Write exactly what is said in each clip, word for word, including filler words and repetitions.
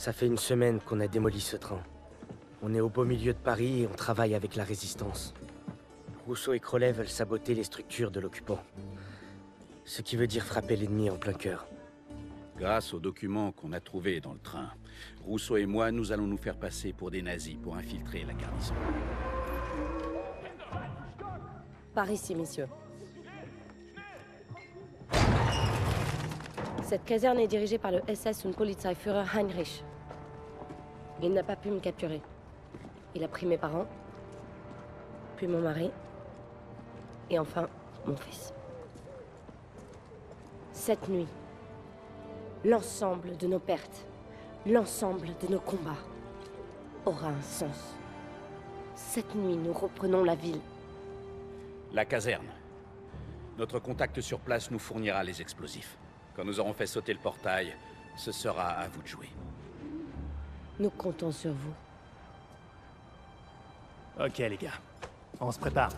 Ça fait une semaine qu'on a démoli ce train. On est au beau milieu de Paris et on travaille avec la résistance. Rousseau et Crowley veulent saboter les structures de l'occupant. Ce qui veut dire frapper l'ennemi en plein cœur. Grâce aux documents qu'on a trouvés dans le train, Rousseau et moi, nous allons nous faire passer pour des nazis pour infiltrer la garnison. Par ici, messieurs. Cette caserne est dirigée par le S S und Polizeiführer Heinrich. Il n'a pas pu me capturer. Il a pris mes parents, puis mon mari, et enfin, mon fils. Cette nuit, l'ensemble de nos pertes, l'ensemble de nos combats, aura un sens. Cette nuit, nous reprenons la ville. La caserne. Notre contact sur place nous fournira les explosifs. Quand nous aurons fait sauter le portail, ce sera à vous de jouer. Nous comptons sur vous. Ok les gars, on se prépare.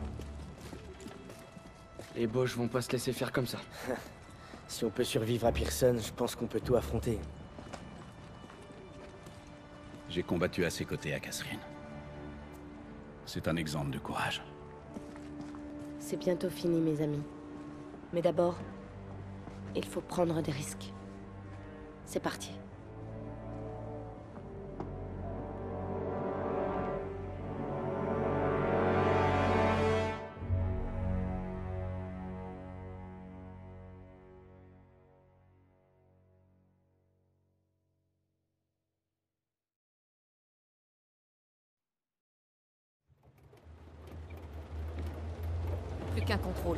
Les Boches vont pas se laisser faire comme ça. Si on peut survivre à Pearson, je pense qu'on peut tout affronter. J'ai combattu à ses côtés à Kasserine. C'est un exemple de courage. C'est bientôt fini, mes amis. Mais d'abord, il faut prendre des risques. C'est parti. Plus qu'un contrôle.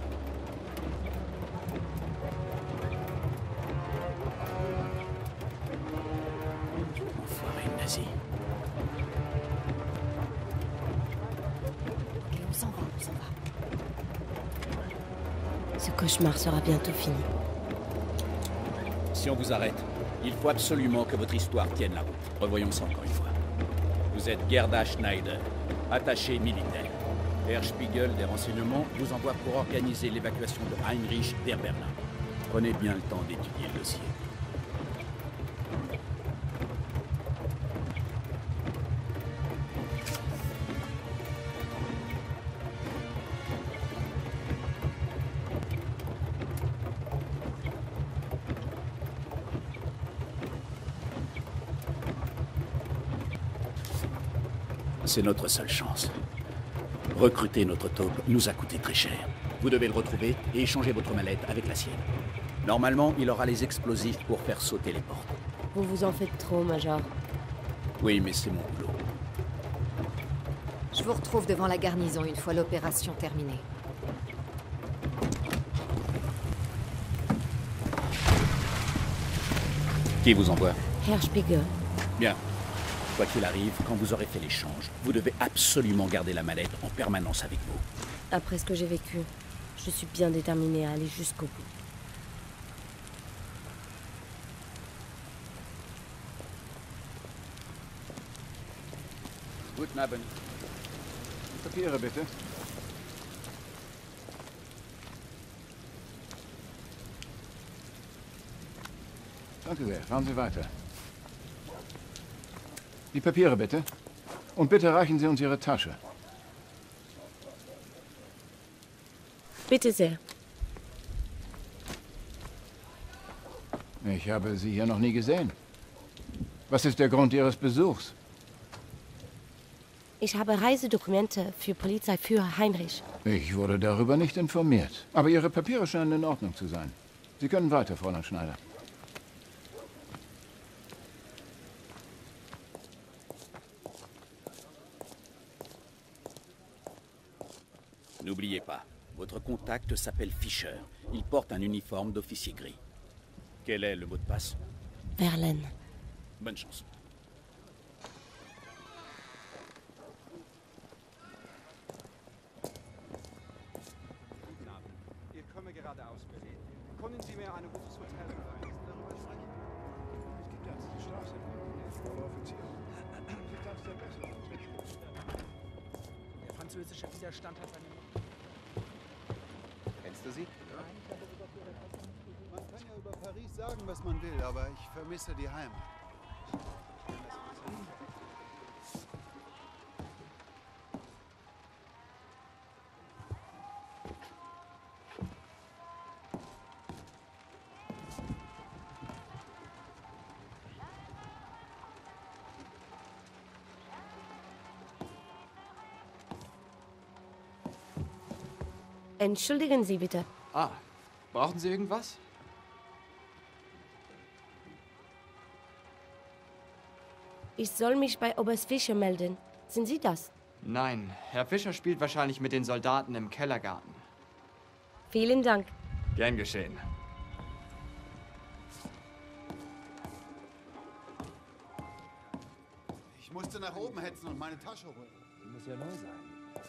Enfoiré nazi. Ok, on s'en va, on s'en va. Ce cauchemar sera bientôt fini. Si on vous arrête, il faut absolument que votre histoire tienne la route. Revoyons ça encore une fois. Vous êtes Gerda Schneider, attachée militaire. Herr Spiegel des renseignements vous envoie pour organiser l'évacuation de Heinrich vers Berlin. Prenez bien le temps d'étudier le dossier. C'est notre seule chance. Recruter notre taupe nous a coûté très cher. Vous devez le retrouver et échanger votre mallette avec la sienne. Normalement, il aura les explosifs pour faire sauter les portes. Vous vous en faites trop, Major. Oui, mais c'est mon boulot. Je vous retrouve devant la garnison une fois l'opération terminée. Qui vous envoie? Herr Spiegel. Bien. Quoi qu'il arrive, quand vous aurez fait l'échange, vous devez absolument garder la mallette en permanence avec vous. Après ce que j'ai vécu, je suis bien déterminée à aller jusqu'au bout. Guten Abend. Papiere, bitte. Danke sehr. Fahren Sie weiter. Die Papiere, bitte. Und bitte reichen Sie uns Ihre Tasche. Bitte sehr. Ich habe Sie hier noch nie gesehen. Was ist der Grund Ihres Besuchs? Ich habe Reisedokumente für Polizeiführer Heinrich. Ich wurde darüber nicht informiert. Aber Ihre Papiere scheinen in Ordnung zu sein. Sie können weiter, Fräulein Schneider. N'oubliez pas, votre contact s'appelle Fischer. Il porte un uniforme d'officier gris. Quel est le mot de passe? Verlaine. Bonne chance. Ich komme gerade aus Berlin. Können Sie mir ein gutes Hotel empfehlen? Darüber sprechen. Es gibt ja die Straße. Frau Offizier. Ich darf sehr besser. Der französische Widerstand hat seine... Kennst du sie? Man kann ja über Paris sagen, was man will, aber ich vermisse die Heimat. Entschuldigen Sie bitte. Ah, brauchen Sie irgendwas? Ich soll mich bei Oberst Fischer melden. Sind Sie das? Nein, Herr Fischer spielt wahrscheinlich mit den Soldaten im Kellergarten. Vielen Dank. Gern geschehen. Ich musste nach oben hetzen und meine Tasche holen. Die muss ja neu sein.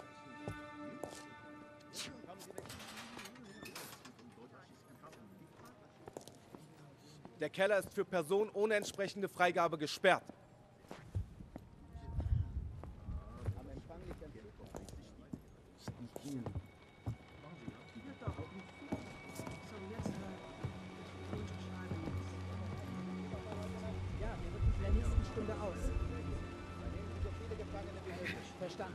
Der Keller ist für Personen ohne entsprechende Freigabe gesperrt. Verstanden.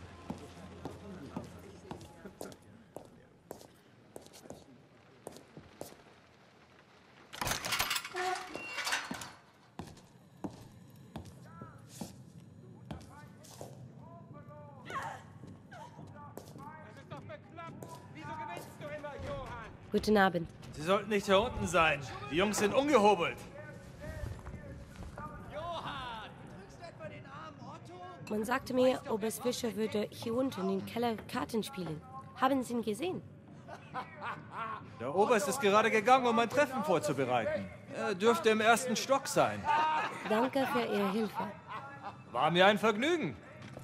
Guten Abend. Sie sollten nicht hier unten sein. Die Jungs sind ungehobelt. Man sagte mir, Oberst Fischer würde hier unten im Keller Karten spielen. Haben Sie ihn gesehen? Der Oberst ist gerade gegangen, um ein Treffen vorzubereiten. Er dürfte im ersten Stock sein. Danke für Ihre Hilfe. War mir ein Vergnügen.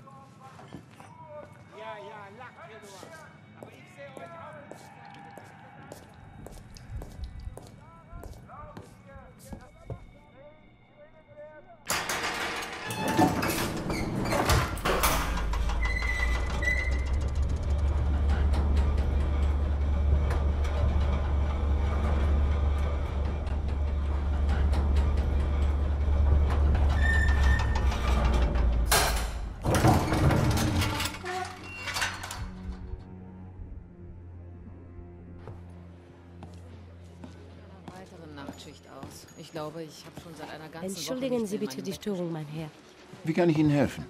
Nachtschicht aus. Ich glaube, ich habe schon seit einer ganzen Entschuldigen Woche Sie bitte die Störung, mein Herr. Wie kann ich Ihnen helfen?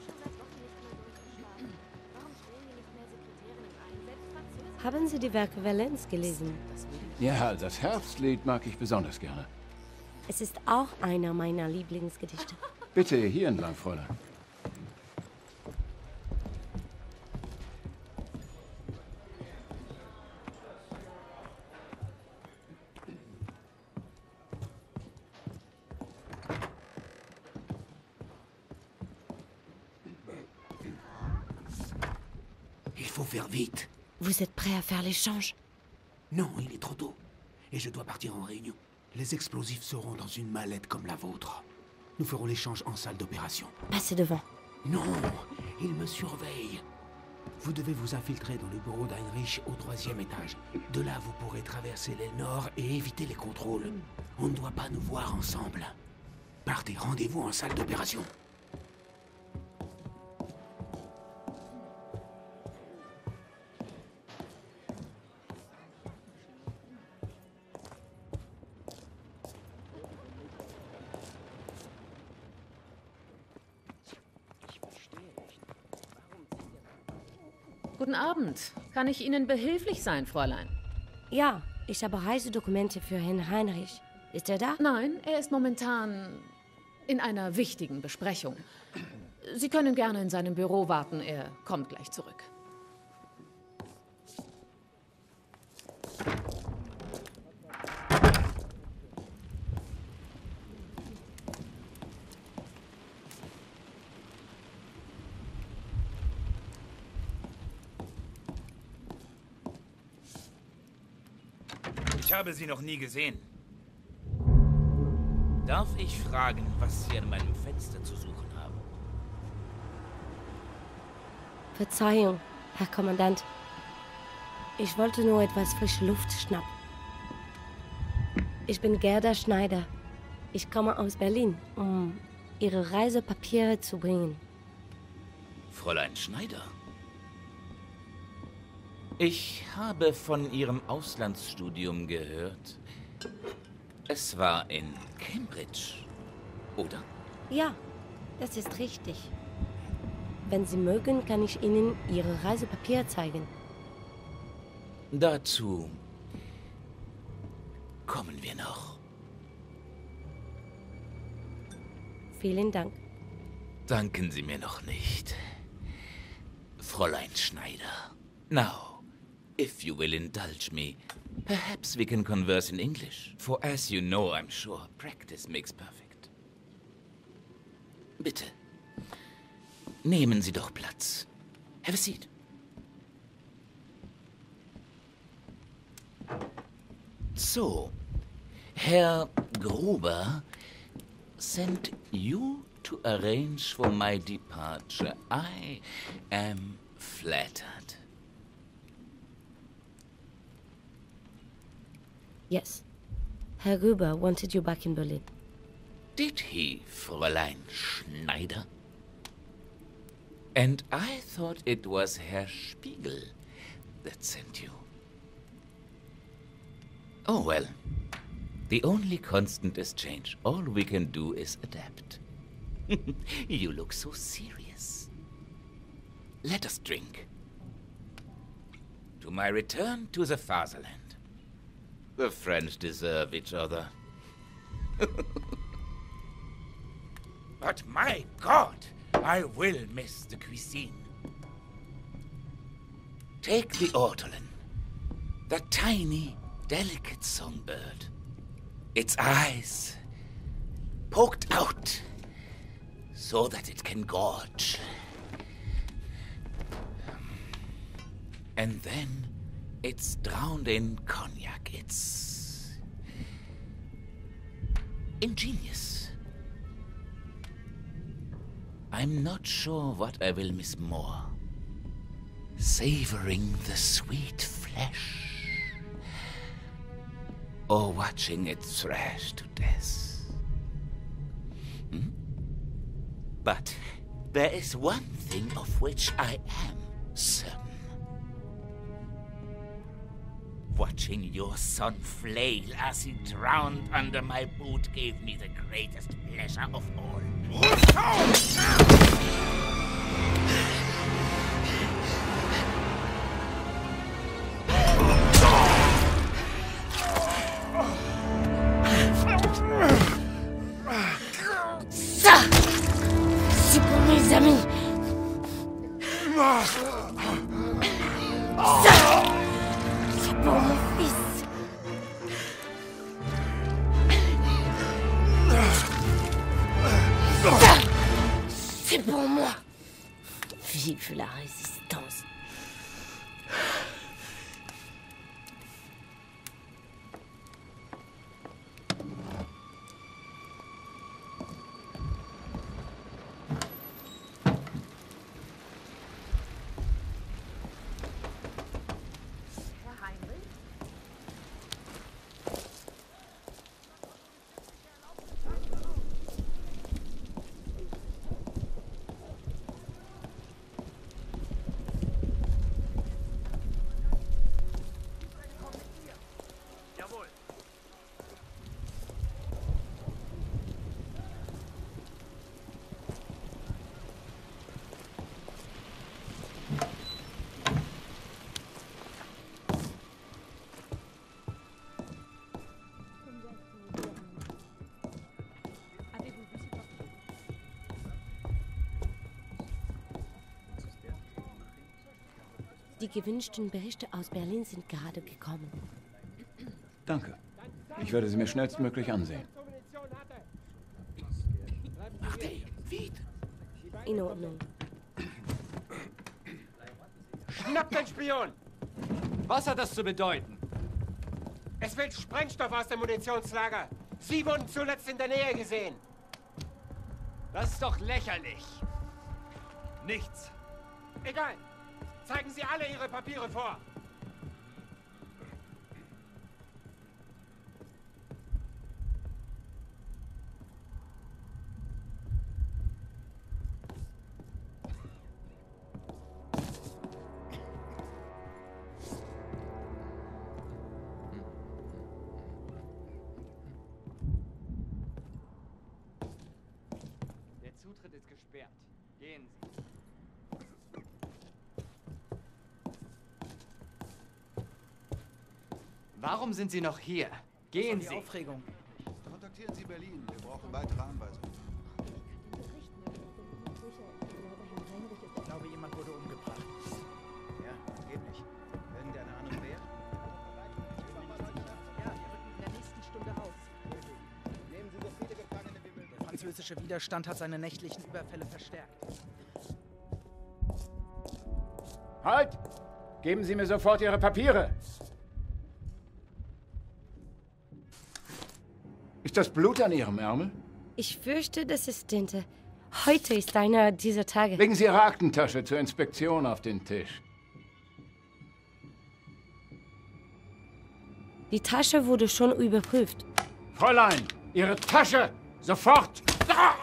Haben Sie die Werke Valens gelesen? Ja, das Herbstlied mag ich besonders gerne. Es ist auch einer meiner Lieblingsgedichte. Bitte, hier entlang, Fräulein. Il faut faire vite. Vous êtes prêt à faire l'échange? Non, il est trop tôt. Et je dois partir en réunion. Les explosifs seront dans une mallette comme la vôtre. Nous ferons l'échange en salle d'opération. Passez devant. Non, il me surveille. Vous devez vous infiltrer dans le bureau d'Heinrich au troisième étage. De là, vous pourrez traverser l'aile nord et éviter les contrôles. On ne doit pas nous voir ensemble. Partez, rendez-vous en salle d'opération. Guten Abend. Kann ich Ihnen behilflich sein, Fräulein? Ja, ich habe Reisedokumente für Herrn Heinrich. Ist er da? Nein, er ist momentan in einer wichtigen Besprechung. Sie können gerne in seinem Büro warten, er kommt gleich zurück. Ich habe Sie noch nie gesehen. Darf ich fragen, was Sie an meinem Fenster zu suchen haben? Verzeihung, Herr Kommandant. Ich wollte nur etwas frische Luft schnappen. Ich bin Gerda Schneider. Ich komme aus Berlin, um Ihre Reisepapiere zu bringen. Fräulein Schneider? Ich habe von Ihrem Auslandsstudium gehört. Es war in Cambridge, oder? Ja, das ist richtig. Wenn Sie mögen, kann ich Ihnen Ihre Reisepapiere zeigen. Dazu kommen wir noch. Vielen Dank. Danken Sie mir noch nicht, Fräulein Schneider. Now, if you will indulge me, perhaps we can converse in English. For as you know, I'm sure, practice makes perfect. Bitte, nehmen Sie doch Platz. Have a seat. So, Herr Gruber sent you to arrange for my departure. I am flattered. Yes. Herr Gruber wanted you back in Berlin. Did he, Fräulein Schneider? And I thought it was Herr Spiegel that sent you. Oh, well. The only constant is change. All we can do is adapt. You look so serious. Let us drink. To my return to the fatherland. The French deserve each other. But my God, I will miss the cuisine. Take the ortolan, the tiny, delicate songbird. Its eyes poked out so that it can gorge. And then it's drowned in cognac. It's ingenious. I'm not sure what I will miss more. Savoring the sweet flesh, or watching it thrash to death. Hmm? But there is one thing of which I am certain. Watching your son flail as he drowned under my boot gave me the greatest pleasure of all. Ça, c'est pour mes amis. Ça, c'est pour mon fils. Ça, c'est pour moi. Vive la résistance. Die gewünschten Berichte aus Berlin sind gerade gekommen. Danke. Ich werde sie mir schnellstmöglich ansehen. Marty, Wied. In Ordnung. Schnappt den Spion! Was hat das zu bedeuten? Es will Sprengstoff aus dem Munitionslager. Sie wurden zuletzt in der Nähe gesehen. Das ist doch lächerlich. Nichts. Egal. Zeigen Sie alle Ihre Papiere vor. Der Zutritt ist gesperrt. Gehen Sie. Warum sind Sie noch hier? Gehen die Sie. Aufregung. Kontaktieren Sie Berlin. Wir brauchen weitere Anweisungen. Ich glaube, jemand wurde umgebracht. Ja, angeblich. Irgendeine Ahnung wer? Ja, wir rücken in der nächsten Stunde auf. Nehmen Sie so viele Gefangene wie möglich. Der französische Widerstand hat seine nächtlichen Überfälle verstärkt. Halt! Geben Sie mir sofort Ihre Papiere! Ist das Blut an Ihrem Ärmel? Ich fürchte, das ist Tinte. Heute ist einer dieser Tage. Legen Sie Ihre Aktentasche zur Inspektion auf den Tisch. Die Tasche wurde schon überprüft. Fräulein, Ihre Tasche! Sofort! Ah!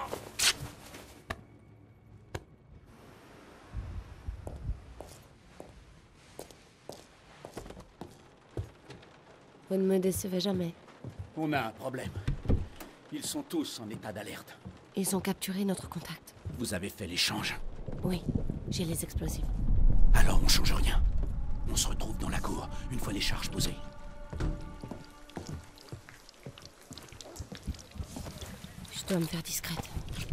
Vous ne me décevez jamais. On a un problème. Ils sont tous en état d'alerte. Ils ont capturé notre contact. Vous avez fait l'échange. Oui, j'ai les explosifs. Alors on change rien. On se retrouve dans la cour, une fois les charges posées. Je dois me faire discrète.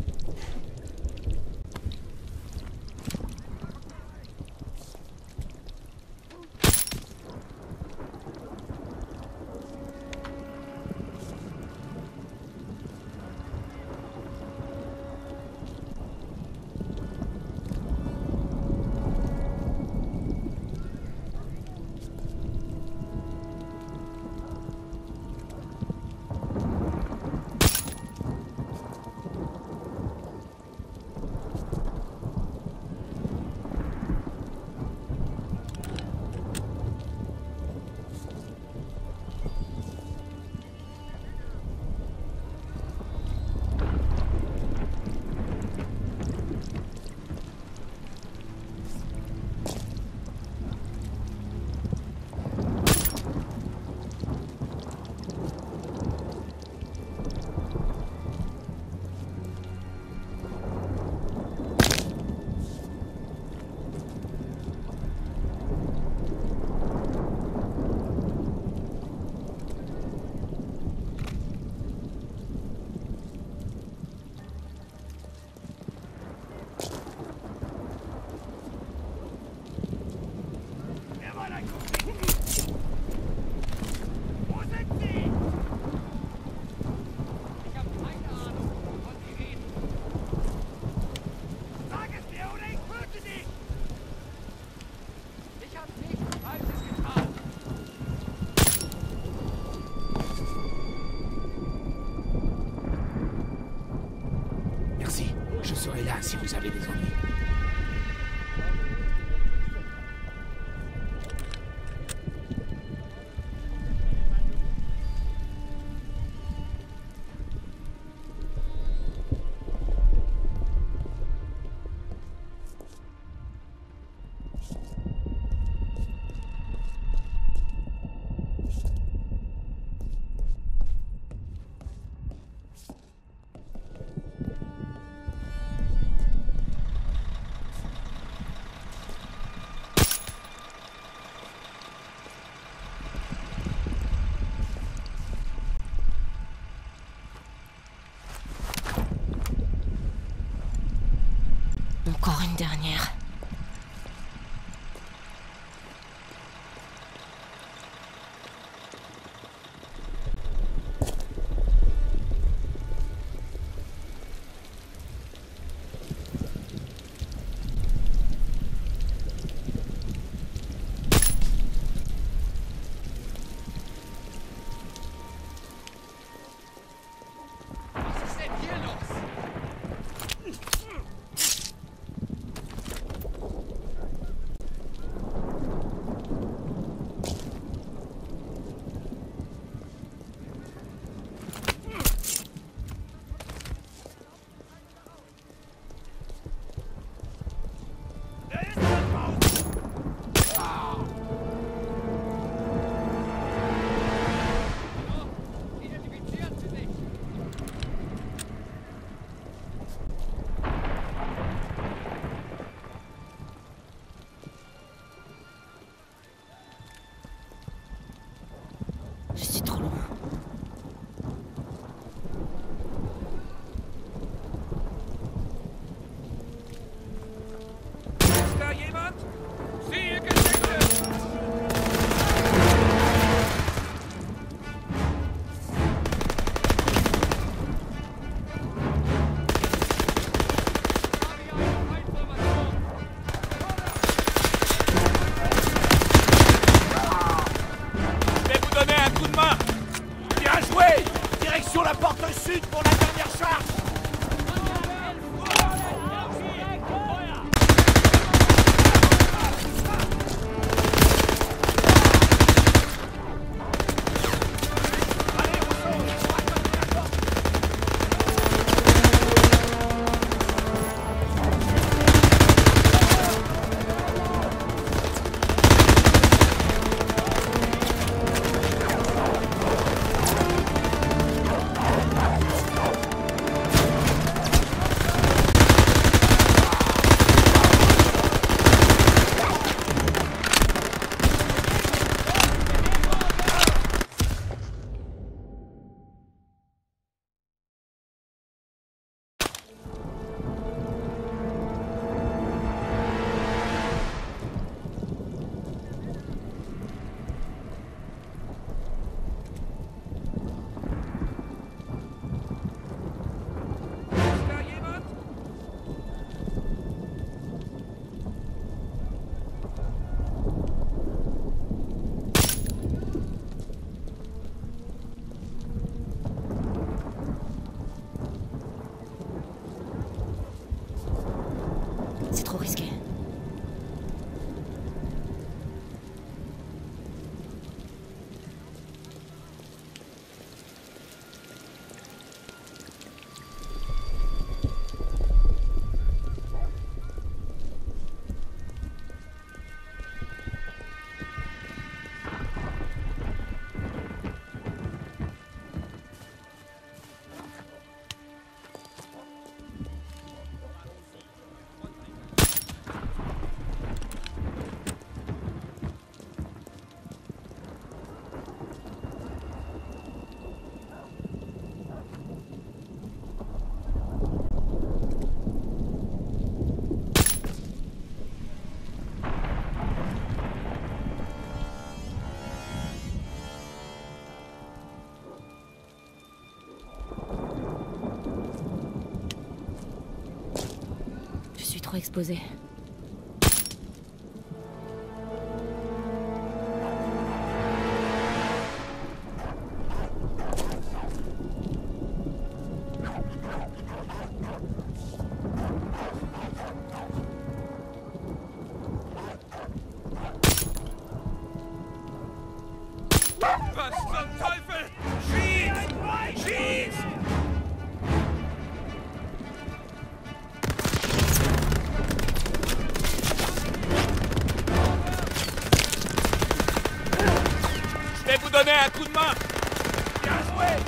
Je serai là si vous avez des ennuis. Encore une dernière. la porte sud pour la dernière charge. C'est trop risqué. Trop exposé. Was zum Teufel? Schieß! Schieß! Je vais vous donner un coup de main. Bien joué.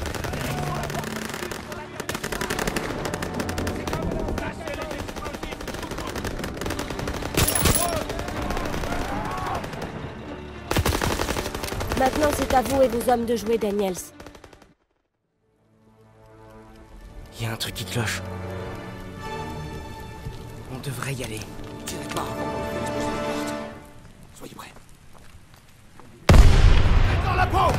Maintenant, c'est à vous et vos hommes de jouer, Daniels. Il y a un truc qui cloche. On devrait y aller. Tirez pas. Soyez prêts. Dans la peau!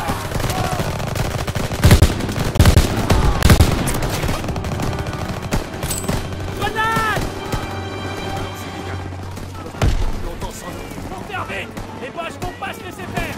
Grenade! Longtemps sans nous. Conservez! Les boches vont pas se laisser faire!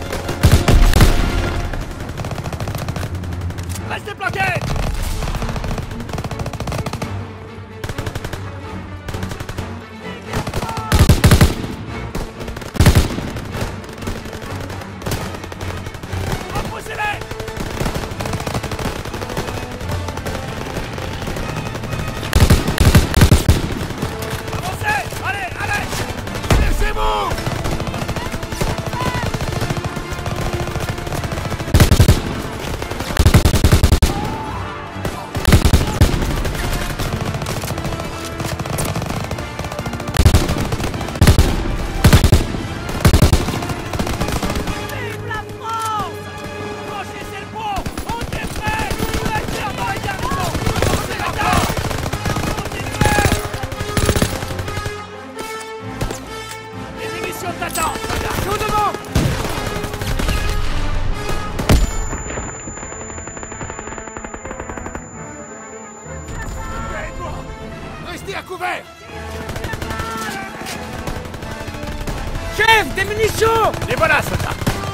Restez bloqués! Les voilà, soldats!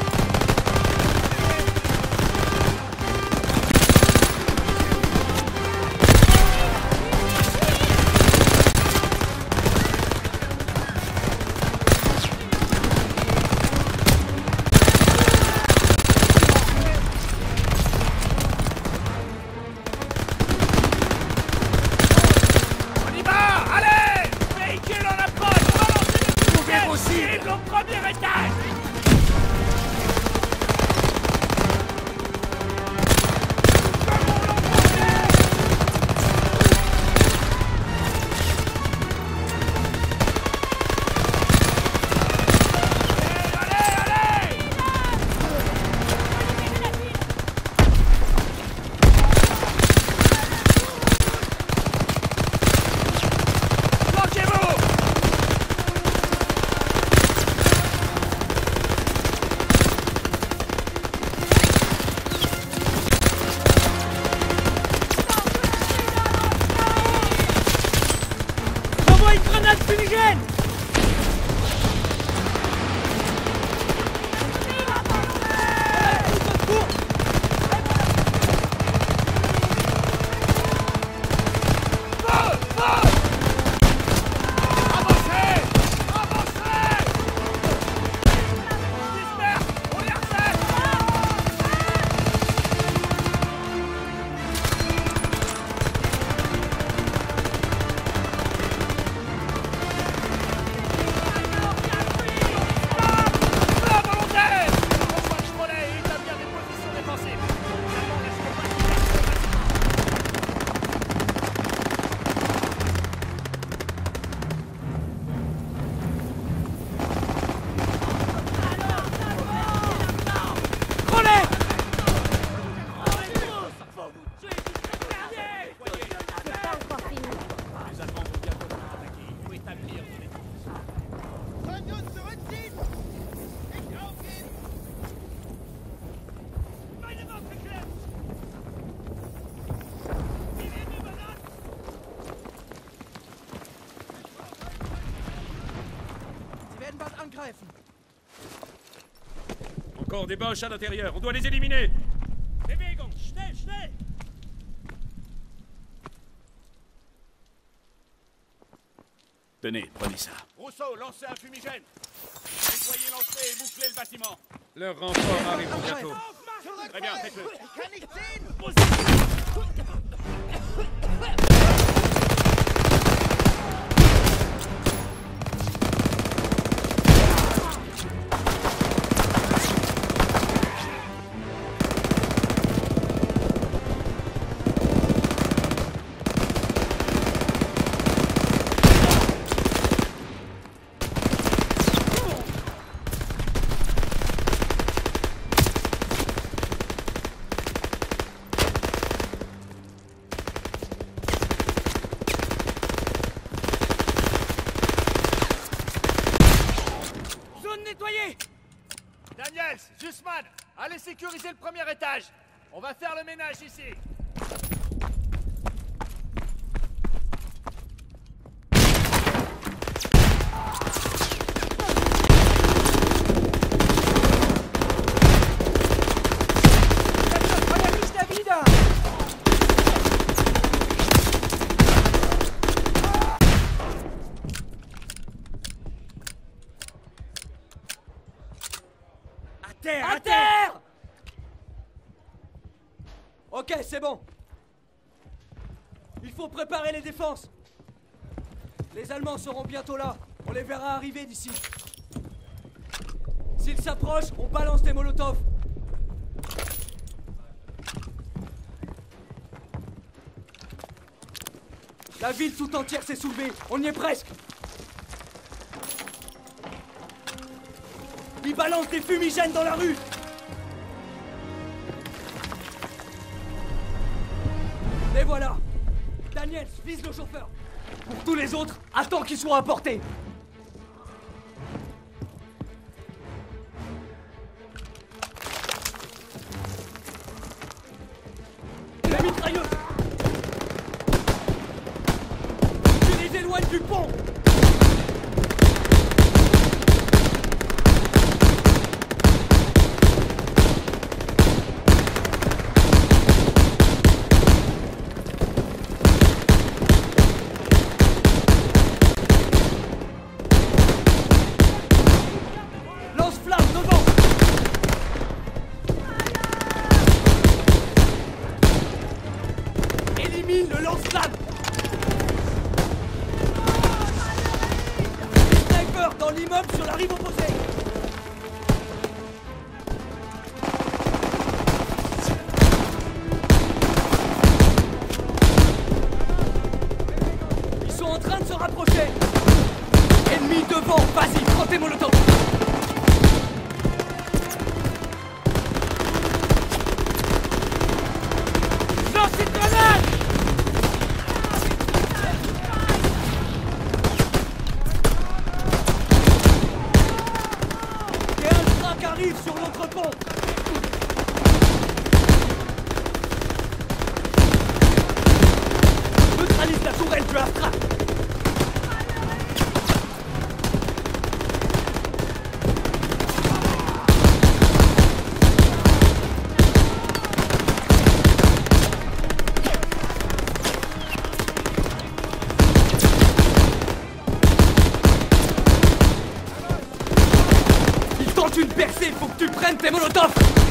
Encore des Boches à l'intérieur, on doit les éliminer. Bewegung, schnell, schnell! Tenez, prenez ça. Rousseau, lancez un fumigène. Nettoyez l'entrée et bouclez le bâtiment. Leur renfort arrive bientôt. Très bien, faites-le. Daniels, Zussman, allez sécuriser le premier étage. On va faire le ménage ici. terre! À terre! Ok, c'est bon. Il faut préparer les défenses. Les Allemands seront bientôt là. On les verra arriver d'ici. S'ils s'approchent, on balance des molotovs. La ville tout entière s'est soulevée. On y est presque. Ils balancent des fumigènes dans la rue. Les voilà. Daniels, vise le chauffeur. Pour tous les autres, attends qu'ils soient à portée. La mitrailleuse. Tu les éloignes du pont. lance-flamme! Sniper dans l'immeuble sur la rive opposée! Ils sont en train de se rapprocher! Ennemi devant, vas-y, prends tes molotovs! Sur l'autre pont. Neutralise la tourelle de Astra. Une percée, il faut que tu prennes tes molotovs!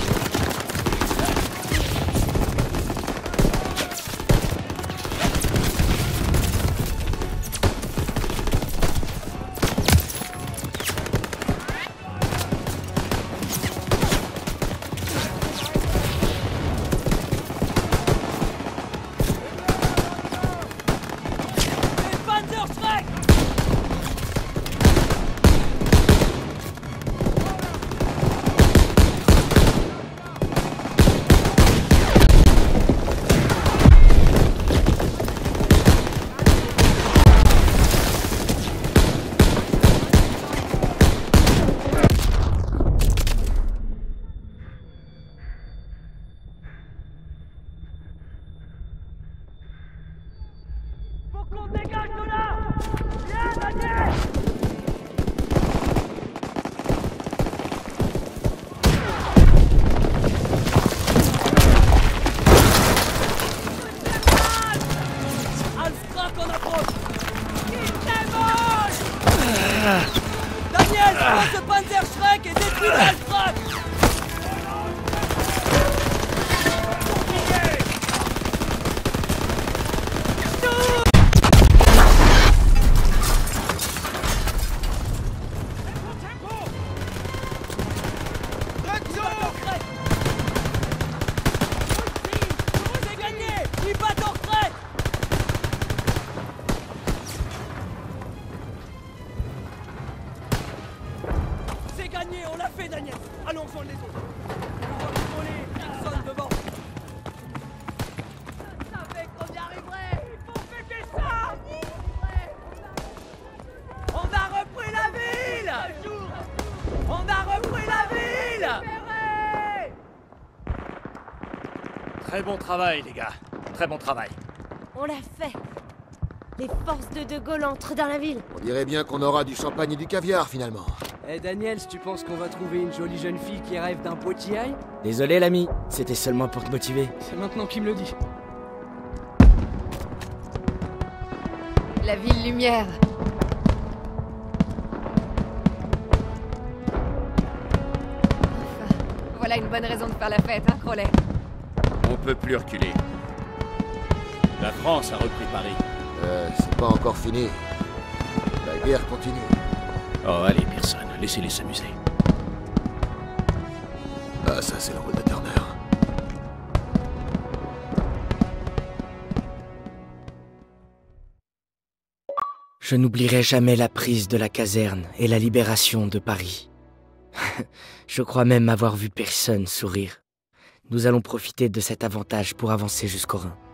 On dégage de là! Viens, Daniel! Alstrak en approche! Il démoche! Daniel, prends ce Panzerschreck et détruis l'Alstrak! On l'a fait, Daniel. Allons rejoindre les autres. On va contrôler personne devant. Je savais qu'on y arriverait. Il faut péter ça. On a repris la ville. On a repris la ville. Très bon travail, les gars. Très bon travail. On l'a fait. Les forces de De Gaulle entrent dans la ville. On dirait bien qu'on aura du champagne et du caviar, finalement. Eh Daniel, tu penses qu'on va trouver une jolie jeune fille qui rêve d'un potillail? Désolé l'ami, c'était seulement pour te motiver. C'est maintenant qu'il me le dit. La ville lumière. Enfin, voilà une bonne raison de faire la fête, hein, Crowley? On peut plus reculer. La France a repris Paris. Euh, c'est pas encore fini. La guerre continue. Oh, allez, personne. Laissez-les s'amuser. Ah, ça, c'est le rôle de Turner. Je n'oublierai jamais la prise de la caserne et la libération de Paris. Je crois même avoir vu personne sourire. Nous allons profiter de cet avantage pour avancer jusqu'au Rhin.